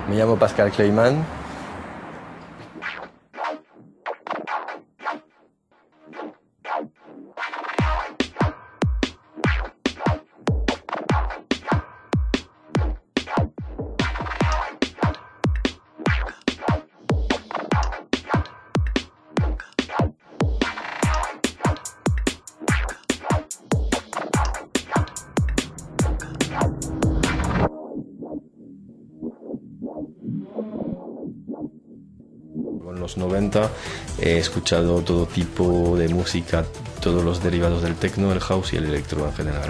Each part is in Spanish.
Me llamo Pascal Kleiman. En los 90 he escuchado todo tipo de música, todos los derivados del techno, el house y el electro en general.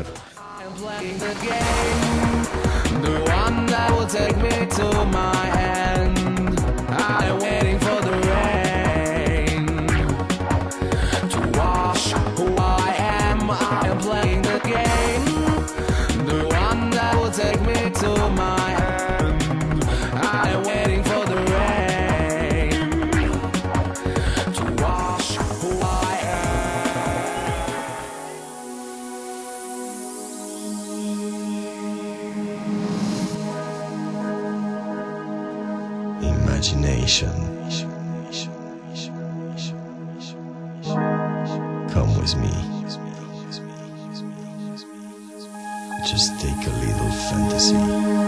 Imagination. Come with me. Just take a little fantasy.